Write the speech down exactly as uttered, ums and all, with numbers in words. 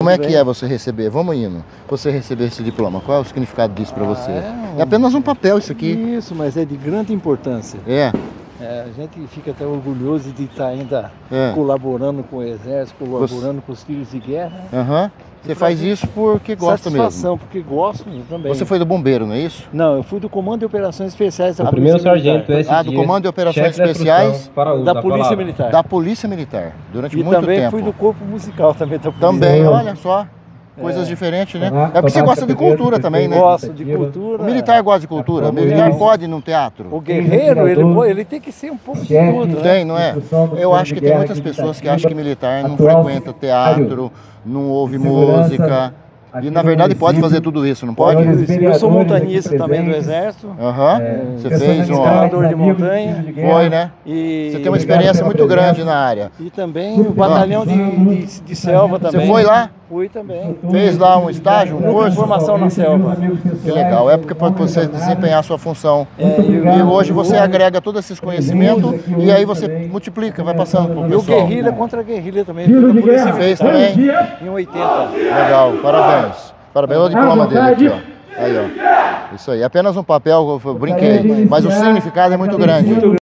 como é que é você receber? Vamos indo. Você receber esse diploma, qual é o significado disso para você? Ah, é, um... é apenas um papel isso aqui. Isso, mas é de grande importância. É. É, a gente fica até orgulhoso de estar ainda é. colaborando com o Exército, colaborando você... com os filhos de guerra. Aham. Uhum. Você faz isso porque gosta mesmo? Satisfação, porque gosto também. Você foi do bombeiro, não é isso? Não, eu fui do Comando de Operações Especiais da o Polícia primeiro Militar. sargento Ah, do Comando de Operações Especiais para uso da, da Polícia palavra. Militar. Da Polícia Militar, durante e muito tempo. E também fui do Corpo Musical também da Polícia. Também, olha só. Coisas é. diferentes, né? É porque você gosta de cultura também, né? Gosto de cultura. O militar gosta de cultura. O militar pode ir num teatro. O guerreiro, ele, ele tem que ser um pouco de tudo, né? Tem, não é? Eu acho que tem muitas pessoas que acham que militar não frequenta teatro, não ouve música. E na verdade pode fazer tudo isso, não pode? Eu sou montanhista também do Exército. Aham. Uhum. Você fez um escalador de montanha. Foi, né? E... Você tem uma experiência muito grande na área. E também o batalhão de, de, de selva também. Você foi lá? Fui também. Fez lá um estágio, um curso? Formação na selva. Que legal, é porque para você desempenhar a sua função. É, e, e hoje você agrega todos esses conhecimentos e aí você multiplica, vai passando para o pessoal. E o guerrilha contra a guerrilha também. Você fez também? Em oitenta. Legal, parabéns. Parabéns, olha o diploma dele aqui, ó. Aí, ó. Isso aí, apenas um papel, eu brinquei, mas o significado é muito grande.